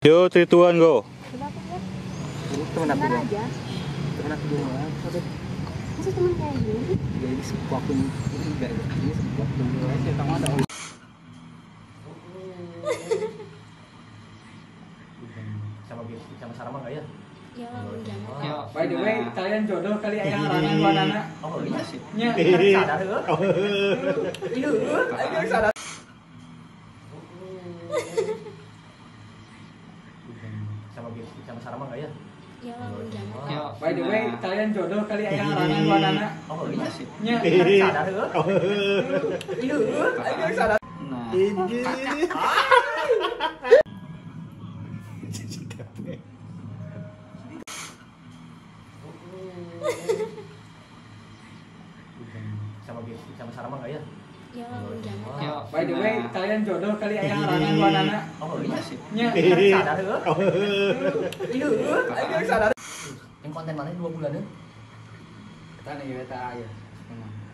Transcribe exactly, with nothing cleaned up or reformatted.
Yo, three, two, one, go. Temen aku Bentar doang. aja. Temen aku doang. Masa cuma kayak gini? Ya ini sebuah pun ini enggak ya. Ini sebuah pun aja kamu ada. Sama sama Sarama enggak ya? Ya, jangan. Ya, by the way, kalian jodoh kali ayah ngarangan dua anak. Oh iya sih. Nya, Sadar heuh. Iya, ayo sadar. Sama sama Sarama enggak ya? Ya, jangan. ya, by the way, kalian jodoh kali ayah ngarangan dua anak. Oh iya sih. Nya, Sadar heuh. Iya, ayo sadar. nah, Sama sama Sarama enggak ya? Ya, jangan. ya, by the way, kalian jodoh kali ayah ngarangan dua anak. Oh iya sih. Nya, Sadar heuh. Iya, ayo sadar. Yang konten mana dua bulan ya? kita nih kita ya.